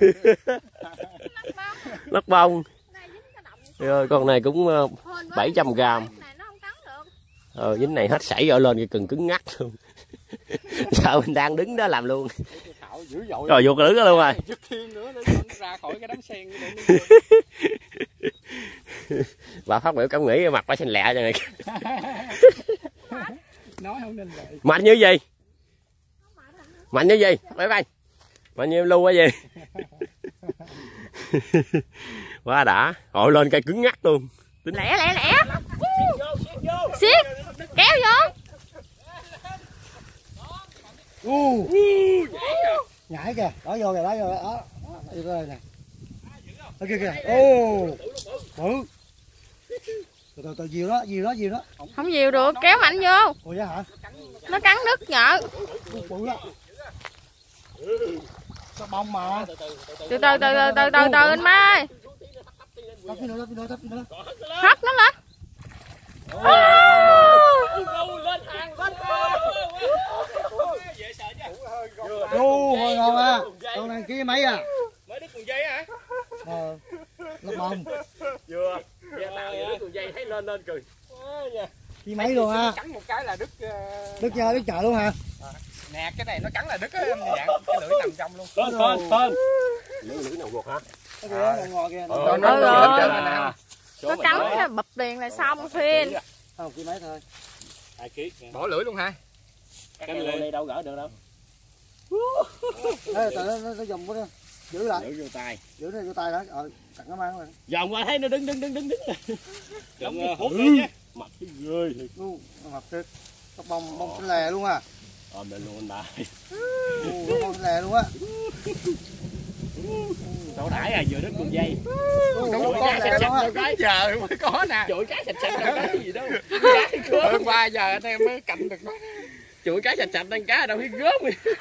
Lóc bông. Rồi, con này cũng bảy trăm gram. Ờ, dính này hết sảy ở lên cái cần cứng ngắt luôn. Sợ mình đang đứng đó làm luôn. Rồi vô cái lưới đó luôn rồi. Ra khỏi cái đám sen. Bà phát biểu cảm nghĩ mặt bà xanh lẹ cho này. Nói không nên lời. Mạnh như gì? Mạnh như gì? Bye bye. Mạnh như lưu cái gì? Quá đã. Rồi lên cây cứng ngắt luôn. Tính... Lẹ lẹ lẹ. Xiết. Kéo vô. Uh. Nhảy kìa, đó vô kìa, đó vô đó. Đó rồi nè. Ở kia kìa. Ô. Bự. Từ từ từ nhiều đó, nhiều đó, nhiều đó. Không nhiều được, kéo mạnh vô. Ủa vậy hả? Nó cắn đứt nhợ. Bự đó. Sao bông mà. Từ từ từ từ từ từ từ anh Mai. Thấp nữa, thấp nữa, thấp nữa. Hất nó lên. Ô, hồi ngon à. Con này kia mấy à? Mới đứt con dây hả? Ờ. Lóc bông. Vừa. Gia tạo vừa đứt con dây thấy lên lên cười. Kia mấy luôn ha. Cắn một cái là đứt. Đứt chưa, đứt chợ luôn hả? Nè cái này nó cắn là đứt á, dạng cái lưỡi nằm trong luôn. Tên tên tên. Lưỡi lưỡi nào ruột hả? Cái kìa, ngồi kìa. Ờ, nó nó nó cắn bập liền là xong phiên. Không, kia mấy thôi. hai ký. Bỏ lưỡi luôn hả? Cái lưỡi đây đâu gỡ được đâu. Ê, tự nó nó dùng quá. Giữ lại. Giữ vô tay. Giữ nó vô tay đó. Ờ, tặng nó mang rồi. Vòng qua thấy nó đứng đứng đứng đứng đứng. Đừng hút đi nhé. Mặt cái ghê thiệt. Luôn, mập thiệt. Tóc bông bông xanh lè luôn à. Ôm lên luôn anh đại. Tóc bông xanh lè luôn á. Đổ đãi à, vừa đứt con dây. Đúng con lè luôn á. Cái giờ mới có nè. Chổi cái sạch sạch đâu cái gì đâu. Hôm qua giờ anh em mới cạnh được nó. Chổi cái sạch sạch đang cá đâu thấy gớm.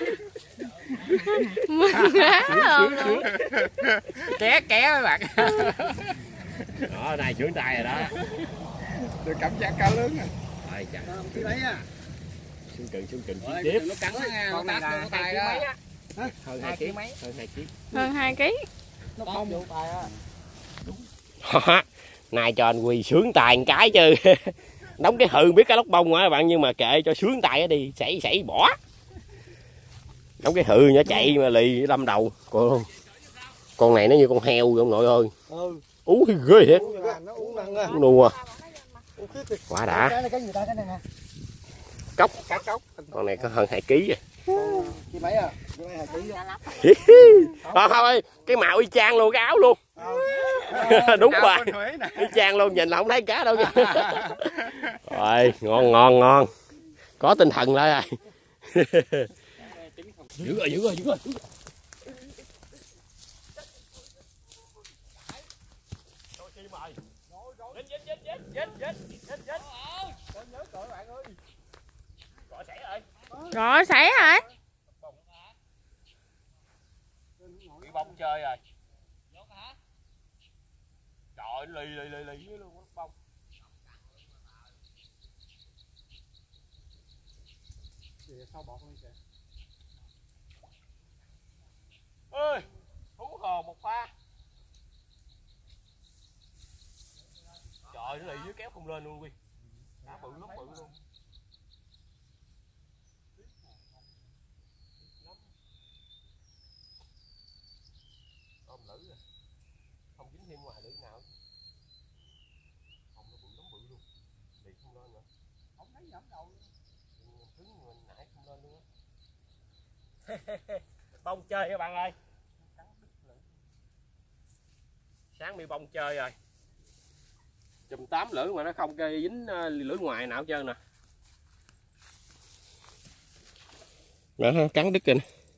Ké ké mấy bạn. Đó, này trưởng tay rồi đó. Được cảm giác cao lớn rồi. Rồi chà. Kia mấy à. Xuống cận xuống cận Ôi, tiếp. nó cắn nó nha, con này là hai ký mấy á. Hơn hai ký mấy? Hơn hai ký. Hơn hai ký. Nó không vô tay á. Nay cho anh Huy sướng tài một cái chứ. Đóng cái hừ biết cái lóc bông hả bạn, nhưng mà kệ cho sướng tay đi, sảy sảy bỏ. Đóng cái hừ nó chạy mà lì đâm đầu. Con con này nó như con heo vậy ông nội ơi. Ừ. Ú ghê thiệt. Nó uống năng à. Đùa. Quá đã. Cái này cái gì ta, cái này nè. Cốc. Cốc. Con này có hơn hai ký rồi. Kia mấy à? Kia mấy hai ký luôn. Không thôi, cái màu y chang luôn, cái áo luôn. Đúng rồi. Y chang luôn, nhìn là không thấy cá đâu. Rồi, ngon ngon ngon. Có tinh thần lại rồi. Giữ rồi, giữ rồi, giữ rồi. Rồi xảy rồi. Bị bông chơi rồi. Trời lì lì lì lì luôn bông. Sao bọt lên kìa. Ơi, hú hồn một pha. Trời nó lì dưới kéo không lên luôn Quy. Đá bự lắm bự luôn. Ôm lưỡi rồi. Không dính thêm ngoài lưỡi nào. Không nó bự lắm bự luôn. Lì không lên nữa. Không thấy giảm đầu luôn. Trứng mình nãy không lên luôn á. Bông chơi các bạn ơi. Sáng bị bông chơi rồi. Chùm tám lưỡi mà nó không cây dính lưỡi ngoài nào hết trơn nè. Đó, cắn đứt kìa.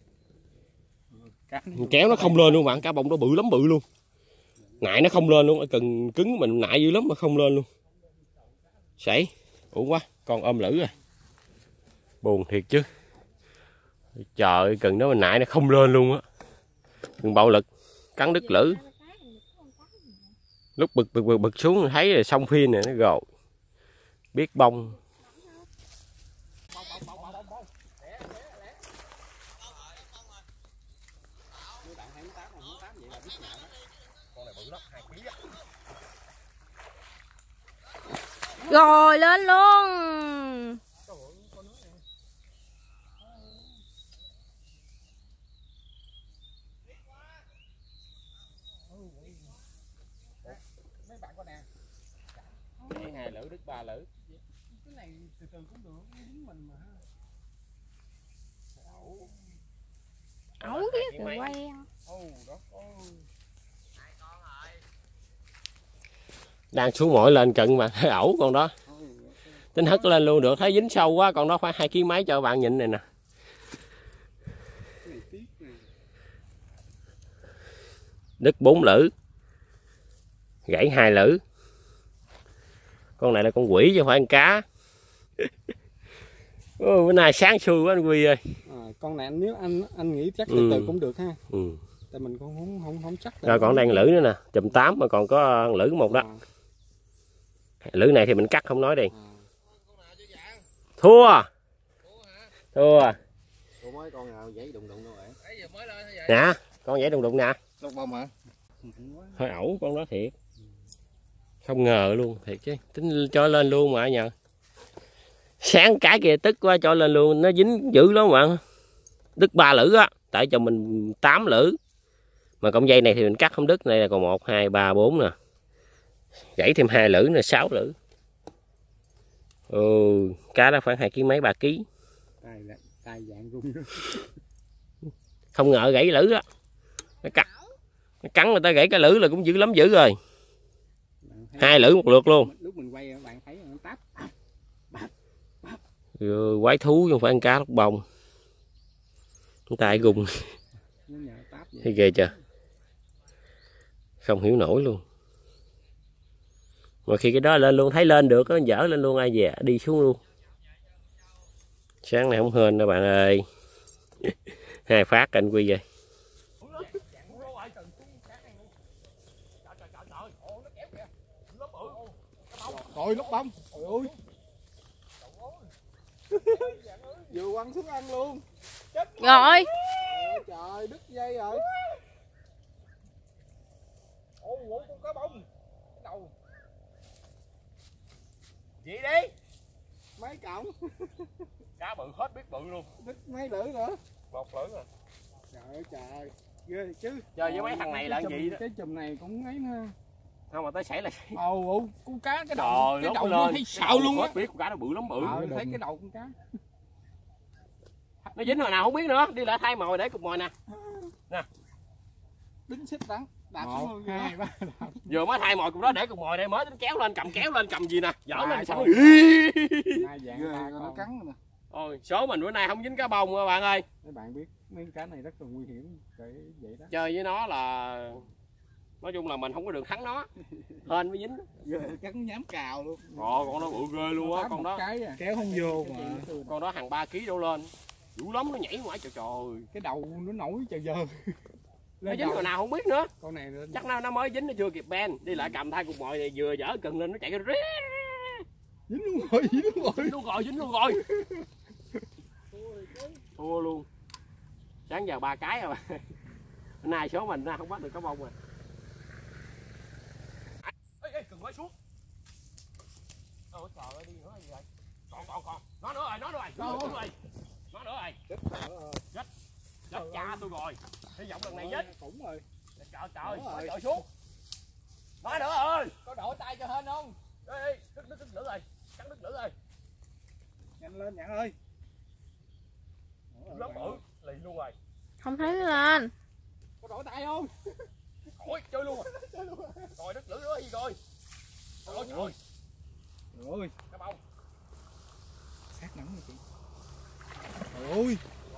Kéo nó không lên luôn bạn, cá bông nó bự lắm bự luôn. Nại nó không lên luôn, cần cứng mình nại dữ lắm mà không lên luôn. Sảy, uổng quá, con ôm lưỡi rồi. Buồn thiệt chứ. Trời ơi, cần đó mình nại nó không lên luôn á. Đừng bạo lực. cắn đứt lưỡi. Lúc bực bực bực bực xuống thấy rồi xong phim này nó gồ biết bông. Rồi lên luôn. Cái hai lữ đứt ba lữ. Cái này từ từ cũng được, dính mình mà. Ấu biết rồi quay. Đang xuống mỏi lên cận mà thấy ẩu con đó. Tính hất lên luôn được, thấy dính sâu quá, con đó phải hai ký mấy cho bạn nhìn này nè. Đứt bốn lữ. Gãy hai lữ. Con này là con quỷ chứ không phải con cá. Ô, bữa nay sáng xui quá anh Quy ơi. À, con này nếu anh anh nghĩ chắc từ ừ. từ cũng được ha. Ừ. Tại mình cũng không không không chắc. Rồi còn đang lữ nữa nè, chùm tám mà còn có lữ một đó. À. Lữ này thì mình cắt không nói đi. À. Thua. Thua. Ủa mới con nào giấy đụng đụng đâu vậy? Nè, con giấy đụng đụng nè. Lóc bông hả? Hơi ẩu con đó thiệt. Không ngờ luôn, thiệt chứ. Tính cho lên luôn mà nhờ. Sáng cái kia tức quá cho lên luôn, nó dính dữ lắm mà. Đứt ba lữ á, tại cho mình tám lữ. Mà cọng dây này thì mình cắt không đứt, này là còn một, hai, ba, bốn nè. Gãy thêm hai lữ nè, sáu lữ. Ừ, cá đó khoảng hai ký mấy, ba ký. Tay tay dạng rung. Không ngờ gãy lữ á. Nó cắt. Nó cắn người ta gãy cái lữ là cũng dữ lắm dữ rồi. Hai lữ một lượt luôn. Lúc mình quay bạn thấy nó táp. Rồi, quái thú chứ không phải ăn cá lóc bông. Tay gùng. Thấy ghê chưa? Không hiểu nổi luôn. Mà khi cái đó lên luôn, thấy lên được nó dở lên luôn, ai về đi xuống luôn. Sáng này không hên đâu bạn ơi. Hai phát anh Quy vậy. Rồi lóc bông. Trời ơi. Vừa quăng xuống ăn luôn. Rồi. Trời đứt dây rồi. Ôi ôi con cá bông. Đầu. Vậy đi. Mấy cọng. Cá bự hết biết bự luôn. Đứt mấy lưỡi nữa. Một lưỡi rồi. Trời ơi trời. Ghê chứ. Chơi với mấy thằng này là gì đó. Cái chùm này cũng ấy nữa. Không mà tới xảy là Ồ ồ, con cá cái đầu cái đầu nó thấy sợ luôn á. Biết con cá nó bự lắm bự. Ờ, thấy cái đầu con cá. Nó dính hồi nào không biết nữa, đi lại thay mồi để cục mồi nè. Nè. Đính xích đắng, đạp xuống luôn hai ba. Vừa mới thay mồi cục đó để cục mồi đây mới tính kéo lên cầm kéo lên cầm gì nè, dở lên xong. Hai dạng ba nó cắn nè. Ôi, số mình bữa nay không dính cá bông các bạn ơi. Mấy bạn biết mấy cá này rất là nguy hiểm, cái vậy đó. Chơi với nó là nói chung là mình không có được thắng nó. Hên mới dính. Cắn nhám cào luôn. Ồ, con đó bự ghê luôn á, con đó. Cái à. Kéo không vô mà. Con đó hàng ba ký đổ lên. Dữ lắm nó nhảy ngoài trời trời. Cái đầu nó nổi trời giờ. Nó dính hồi nào không biết nữa. Con này lên... chắc nó nó mới dính nó chưa kịp ben, đi lại cầm thay cục mồi này vừa dở cần lên nó chạy cái ré. Dính luôn rồi, dính luôn rồi. Dính luôn rồi, dính luôn rồi. Thua luôn. Sáng giờ ba cái rồi. Hôm nay số mình không bắt được cá bông rồi. Ê ê cần quay xuống. Ôi trời ơi đi nữa gì vậy? Còn còn còn. Nó nữa rồi, nó nữa rồi. Nó nữa rồi. Nó nữa rồi. Chết chết. Chết cha tôi rồi. Hy vọng lần này chết. Cũng rồi. Trời trời, trời trời xuống. Nó nữa ơi. Có đổ tay cho hên không? Ê ê, đứt đứt đứt lưỡi rồi. Cắn đứt lưỡi rồi. Nhanh lên Nhạn ơi. Lắm bự, lì luôn rồi. Không thấy nó lên. Có đổ tay không? Ôi, chơi luôn rồi. Chơi luôn rồi. Rồi đứt lưỡi nữa gì rồi. Ôi trời ơi. Rồi. Cá bông. Sát nắng rồi chị. Trời ơi.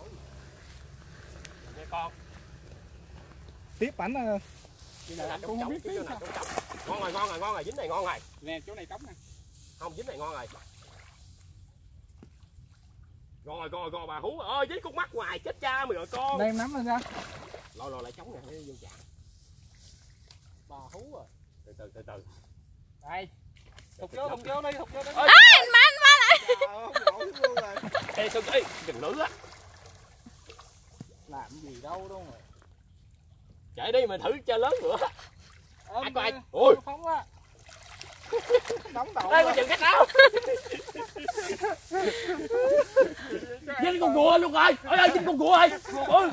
Nè con. Tiếp ảnh à. Cũng không biết cái này cũng chậm. Ngon rồi, ngon rồi, ngon rồi, dính này ngon rồi. Nè, chỗ này cống nè. Không, dính này ngon rồi. Ngon rồi, ngon rồi, ngon rồi bà hú ơi, dính con mắt ngoài chết cha mày rồi con. Đây em nắm lên ra. Lôi lôi lại chống nè, vô chạm. Bà hú rồi. Từ từ từ từ. Đây. Thục vô, thục vô đi, thục vô đi. Ê, anh ba, anh ba lại. Ê, Xuân ơi, đừng lưỡi á. Làm gì đâu đâu rồi. Chạy đi mà thử cho lớn nữa. Ôm Ai có ai? kìa, Ôi. phóng á. Nóng đầu. Đây, có chừng cách đâu. Dính con cua luôn rồi. Ôi ơi, dính con cua rồi. Ôi.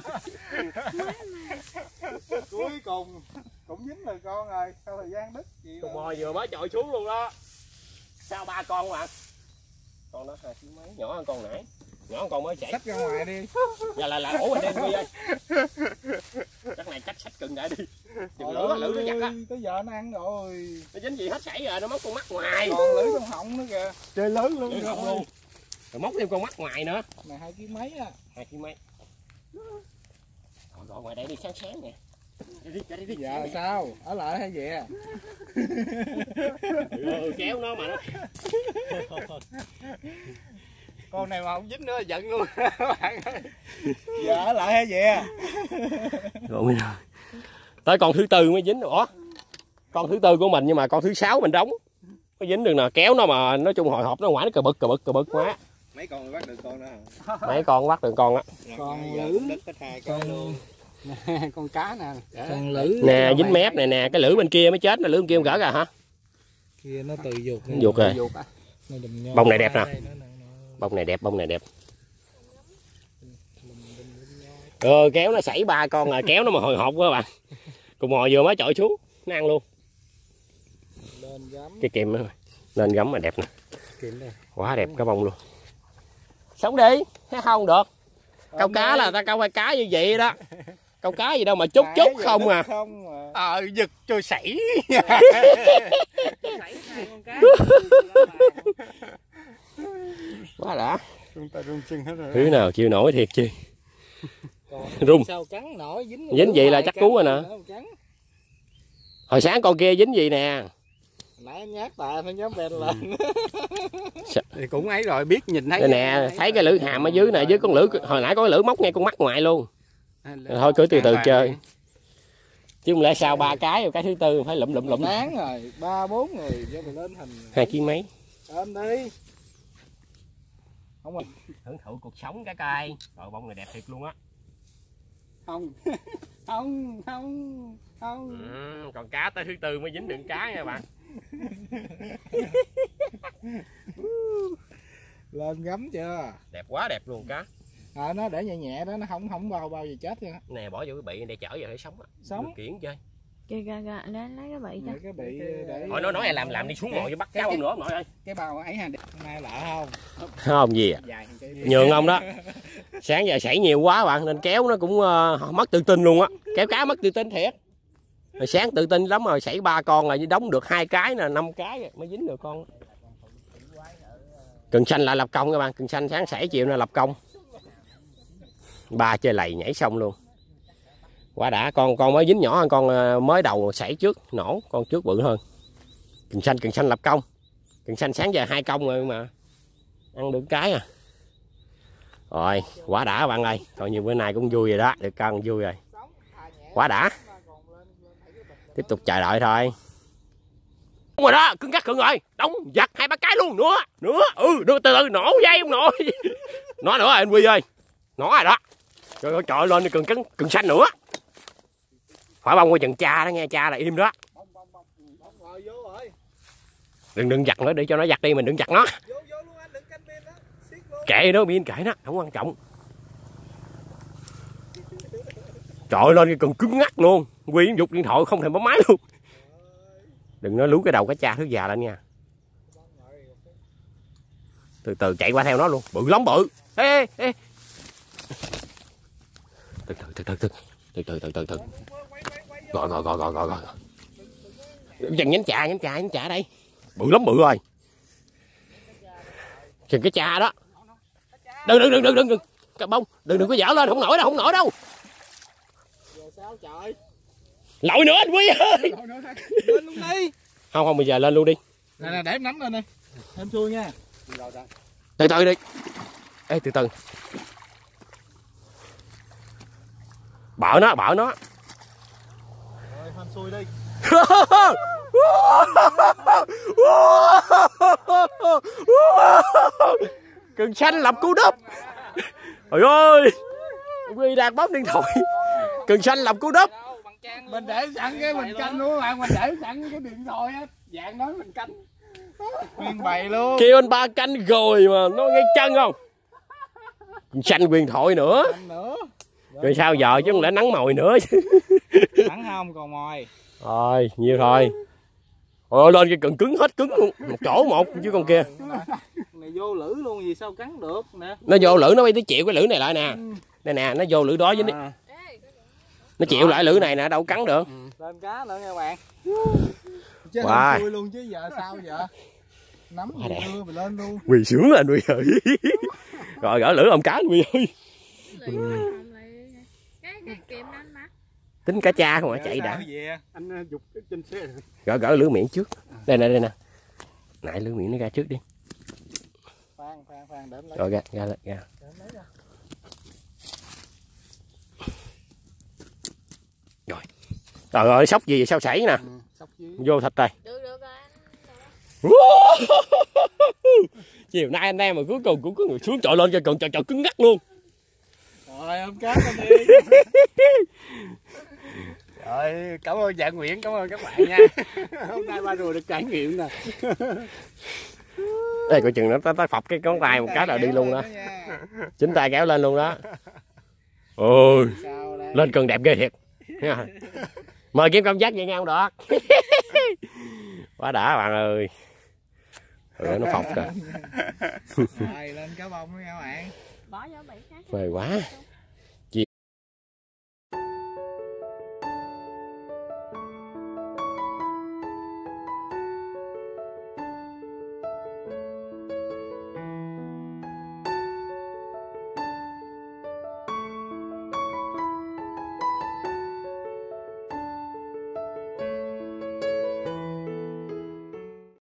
Cuối cùng cũng dính rồi con rồi, sau thời gian đứt gì Con bò vừa mới chọi xuống luôn đó. Sao ba con mà. Con đó hai ký mấy, nhỏ hơn con nãy. Nhỏ hơn con mới chạy. xách ra ngoài đi. Giờ là là ổ mình đem đi ơi. Chắc này chắc xách cưng lại đi. Đừng lửa, lửa nó chặt á. Tới giờ nó ăn rồi. Nó dính gì hết sảy rồi, nó móc con mắt ngoài. Còn lưỡi trong họng nữa kìa. Chơi lớn luôn. Lưỡi họng luôn. Rồi móc thêm con mắt ngoài nữa. Này hai ký mấy á. Hai ký mấy. Còn gọi ngoài đây đi sáng sáng nè. Đi đi, đi đi. Dạ sao? Ở lại hay vậy à? Ừ, kéo nó mà nó. Con này mà không dính nữa là giận luôn. Dạ ở lại hay vậy à? Rồi. Tới con thứ tư mới dính. Ủa? Con thứ tư của mình nhưng mà con thứ sáu mình đóng. Có dính được nè, kéo nó mà nói chung hồi hộp nó ngoài nó cờ bực cờ bực cờ bực quá. Mấy con bắt được con đó hả? Mấy con bắt được con á. Con lưỡi đất hết hai cái luôn. Con cá nè. Con lưỡi Nè dính mép này nè, cái lưỡi bên kia mới chết, là lưỡi bên kia không gỡ ra hả? kia nó từ dục. Dục rồi. Bông này đẹp nè. Đây, Bông này đẹp, bông này đẹp. Ờ kéo nó sảy ba con là kéo nó mà hồi hộp quá bạn. Cùng hồi vừa mới chọi xuống, nó ăn luôn. lên gắm. Cái kìm nữa. Lên gắm mà đẹp nè. Kìm đây. Quá đẹp cái bông luôn. Sống đi, thấy không được. Câu cá là ta câu hai cá như vậy đó. Câu cá gì đâu mà chút chút không à. Không mà. Ờ giật cho sảy. Quá đã. Rung tay rung chân hết rồi. Thứ nào chịu nổi thiệt chi. Còn Rung. sao cắn nổi dính. Dính vậy là chắc cứu rồi nè. Hồi sáng con kia dính gì nè. Nãy em nhát bà phải nhóm bèn lên. Thì cũng ấy rồi, biết nhìn thấy. Đây nè, thấy cái lưỡi hàm ở dưới nè, dưới con lưỡi hồi nãy có cái lưỡi móc ngay con mắt ngoài luôn. Thôi cứ từ từ chơi. Chứ không lẽ sao ba cái rồi cái thứ tư phải lụm lụm lụm. Đáng rồi, ba bốn người cho mình lên hình. Hai ký mấy. Ôm đi. Không rồi. Hưởng thụ cuộc sống cái coi. Rồi bông này đẹp thiệt luôn á. Không. Không, không, không. Ừ, còn cá tới thứ tư mới dính được cá nha bạn. Lên gắm chưa? Đẹp quá đẹp luôn cá. À, nó để nhẹ nhẹ đó, nó không không bao bao gì chết luôn á. Nè bỏ vô cái bị để chở về để sống á. Sống. Được kiển chơi. Kìa kìa kìa, lấy lấy cái bị cho. Cái bị để. Thôi nó nói làm làm đi xuống ngồi cho bắt cá ông nữa ông nội ơi. Cái bao ấy hà nay lạ không? Không gì à. Dài cái. Nhường ông đó. Sáng giờ sảy nhiều quá bạn nên kéo nó cũng uh, mất tự tin luôn á. Kéo cá mất tự tin thiệt. Rồi sáng tự tin lắm rồi sảy ba con là đóng được hai cái nè, năm cái mới dính được con. Cần xanh lại lập công các bạn, cần xanh sáng sảy chiều nay lập công. Ba chơi lầy nhảy xong luôn. Quá đã, con con mới dính nhỏ hơn con mới đầu sảy trước nổ, con trước bự hơn. Cần xanh cần xanh lập công. Cần xanh sáng giờ hai công rồi mà ăn được cái à. Rồi, quá đã các bạn ơi. Coi như bữa nay cũng vui rồi đó, được cân vui rồi. Quá đã. Tiếp tục chờ đợi thôi. Đúng rồi đó, cứng cắt cứng rồi. Đóng giặt hai ba cái luôn nữa. Nữa, ừ, đưa từ từ nổ dây không nội. Nó nữa rồi anh Huy ơi. Nó rồi đó. Trời ơi, trời lên đi cần cứng cần xanh nữa. Phải bông qua chừng cha đó nghe, cha là im đó. Đừng đừng giặt nữa để cho nó giặt đi, mình đừng giặt nó. Kệ nó pin kệ nó, không quan trọng. Trời lên cái cần cứng ngắt luôn. Huy giục điện thoại không thèm bấm máy luôn. Đừng nói lú cái đầu cá cha thứ già lên nha. Từ từ chạy qua theo nó luôn, bự lắm bự. Ê ê. Từ từ từ từ từ từ từ từ từ từ. Gọi gọi gọi gọi gọi gọi. Dần nhánh chà nhánh chà nhánh chà đây. Bự lắm bự rồi. Chừng cái cha đó. Đừng đừng đừng đừng đừng đừng. Cái bông, đừng đừng có dở lên, không nổi đâu, không nổi đâu. Sao trời? Lội nữa anh Quý ơi. Lên luôn đi. Không không bây giờ lên luôn đi. Nè nè để em nắm lên đi. Em xuôi nha. Từ từ đi. Ê từ từ. Bợ nó, bợ nó. Rồi, em xuôi đi. Cần xanh lập cú đúp. Trời ơi, Huy đang bấm điện thoại. Cần xanh lập cú đúp. Mình để sẵn cái mình canh luôn các bạn, mình để sẵn cái điện thoại á, dạng nói mình canh. Nguyên bày luôn. Kêu anh ba canh rồi mà nó ngay chân không? Cần xanh huyền thoại nữa. nữa. Rồi sao giờ chứ không lẽ nắng mồi nữa chứ. Nắng không còn mồi. Rồi, nhiều thôi. Ôi lên cái cần cứng hết cứng luôn. Một chỗ một chứ con kia. Này vô lưỡi luôn gì sao cắn được nè. Nó vô lưỡi nó bay tới chịu cái lưỡi này lại nè. Đây nè, nó vô lưỡi đó với À. nó chịu lại lưỡi này nè, đâu cắn được. Lên cá nữa nha bạn. Chứ Wow. không xui luôn chứ giờ sao giờ? Nắm Quá đẹp. mưa mình lên luôn. Quỳ sướng lên Huy ơi. Rồi gỡ lưỡi ông cá Huy ơi. Cái cái kìm anh mà. Tính cá cha không hả, chạy đã. Về. Anh dục trên xe. Gỡ gỡ lưỡi miệng trước. Đây nè đây nè. Nãy lưỡi miệng nó ra trước đi. Khoan khoan khoan để em lấy. Rồi ra ra ra. Để em lấy ra. Rồi. Trời ơi sóc gì vậy, sao sảy nè. Ừ, sóc dưới. Vô thịt đây. Được được rồi anh. Chiều nay anh em mà cuối cùng cũng có người xuống trội lên cho cần trội trội cứng ngắc luôn. Rồi ông cá lên đi. Rồi cảm ơn Dạ Nguyễn, cảm ơn các bạn nha. Hôm nay ba rùa được trải nghiệm nè. Đây coi chừng nó nó, nó phập cái ngón tay một cái là đi luôn đó. Chính tay kéo lên luôn đó. Ôi, lên cần đẹp ghê thiệt. Mời kiếm công giác vậy nha ông Đọt. Quá đã bạn ơi. Rồi nó phọc rồi. Rồi lên cá bông nha các bạn. Bỏ vô bị khác. Mời quá.